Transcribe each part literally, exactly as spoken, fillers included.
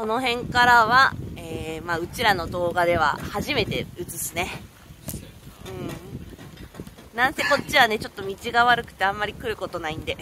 の辺からは、えー、まあうちらの動画では初めて映すね。うん。なんせこっちはねちょっと道が悪くてあんまり来ることないんで。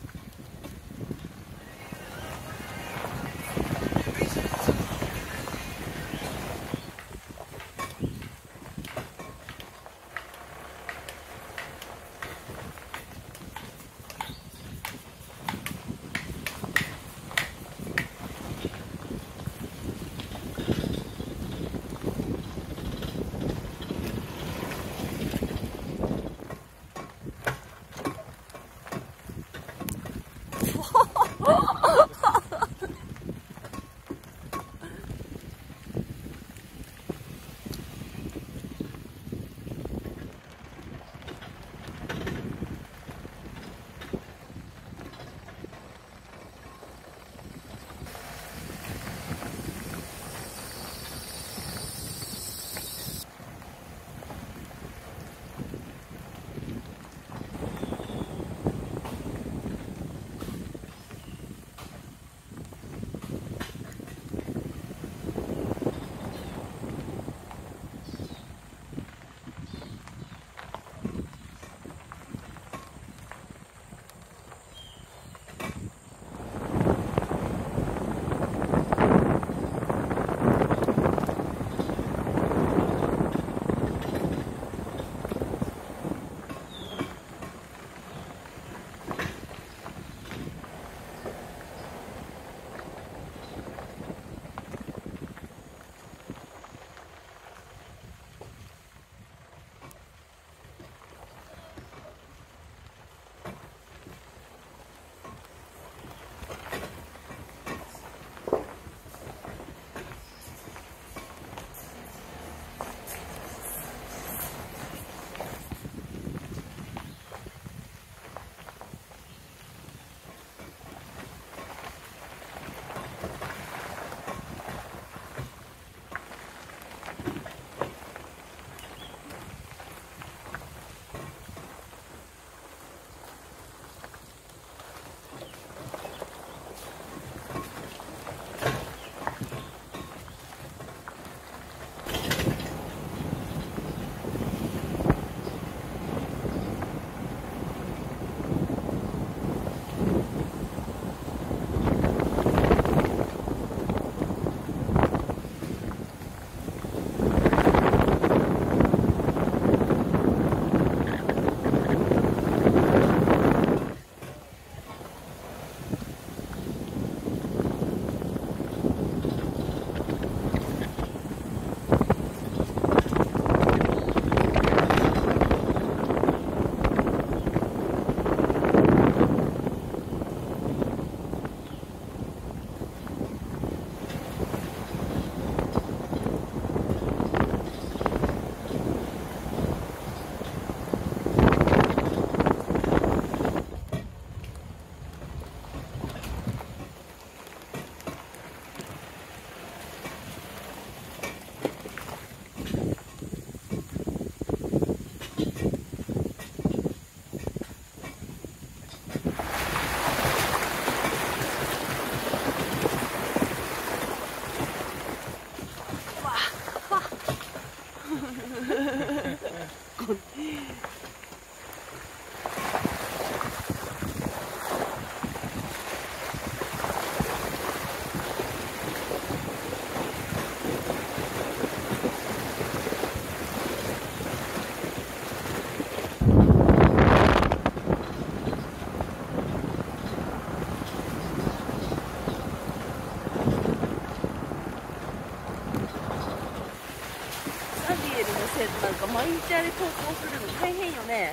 なんか毎日あれ投稿するの大変よね。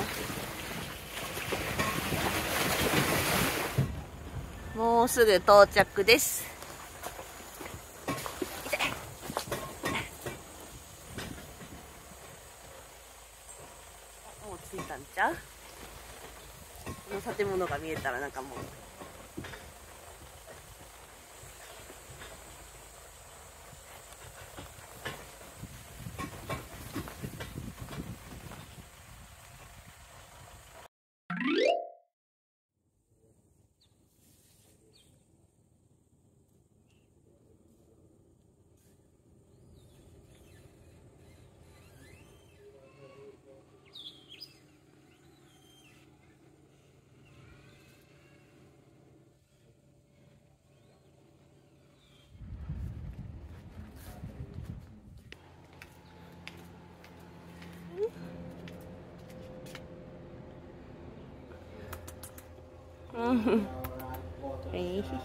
もうすぐ到着です。もう着いたんちゃう？この建物が見えたらなんかもうえー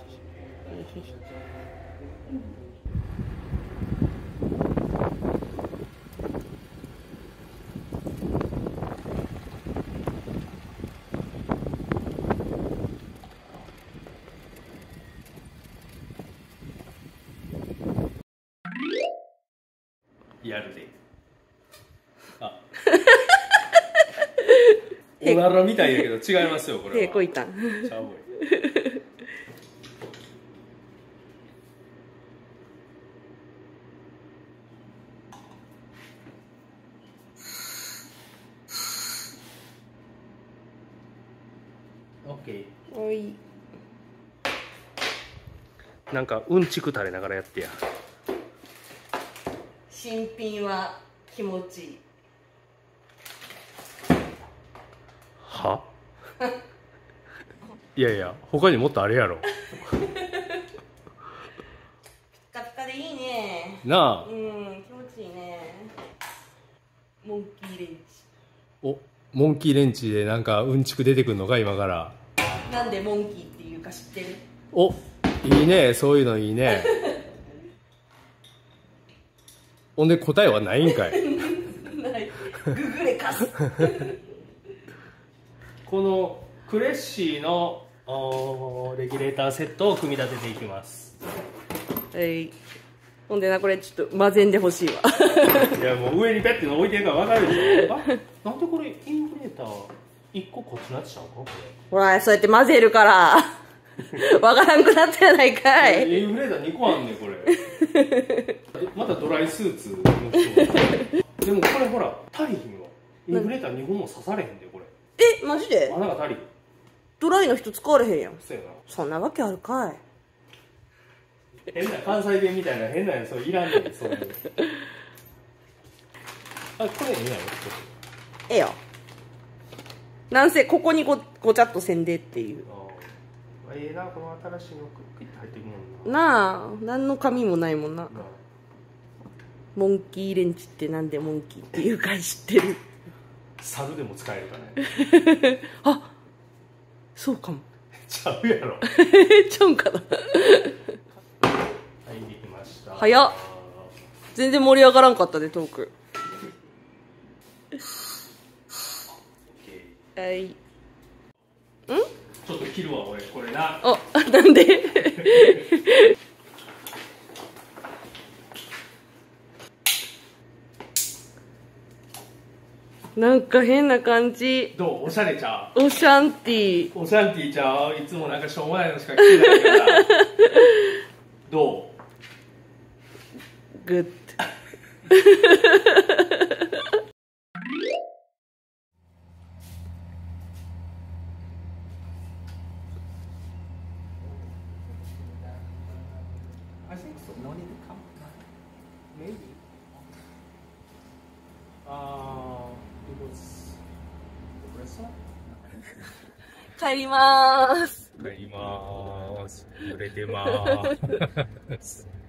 やるで。あ。おならみたいやけど違いますよこれは。 手こいたん。 ちゃうわ。オッケー。 おい。 なんかうんちく垂れながらやってや。 新品は気持ちいい。 はいやいや他にもっとあれやろ。 ピカピカでいいね。 なあ。 うん、気持ちいいね。モンキーレンチ。 おモンキーレンチでなんかうんちく出てくるのか今から。 なんでモンキーっていうか知ってる？ おいいね、そういうのいいね。ほんで答えはないんかい。 ない。ググレカス。 このクレッシーのレギュレーターセットを組み立てていきます。 はい。ほんでな、これちょっと混ぜんでほしいわ。 いやもう上にペッて置いてるから分かるでしょ。あ、なんでこれインフレーターいっここっちのやつちゃうかこれ。 ほら、そうやって混ぜるから。わからんくなったやないかい。 インフレーターにこあんねんこれ。またドライスーツの人。でもこれほら足りひんわ。インフレーターにほんも刺されへんでこれ。 え、マジで？ 穴が足りひん。 ドライの人使われへんやん。 そうやな。 そんなわけあるかい。 変な関西弁みたいな変なやついらんねんそういうの。あ、これええやろ。 ええよ。なんせここにごごちゃっとせんでっていう。 あええな、この新しいのクッキー入ってくるもんな。 なあ、何の紙もないもんな。モンキーレンチってなんでモンキーっていうか知ってる？ 猿でも使えるかね。 あ、そうかも。 ちゃうやろ。 ちゃうんかな。 はい、できました。 早っ。全然盛り上がらんかったでトーク。はい。ん？ ちょっと切るわ俺これな。 あ、なんで？なんか変な感じ。 どう？おしゃれちゃう？オシャンティー。 おシャンティーちゃう？いつもなんかしょうもないのしか着てないから。どう？ グッド。 I think so. No need to come. Maybe. Uh, it was the restaurant. 帰りまーす。 帰りまーす。濡れてまーす。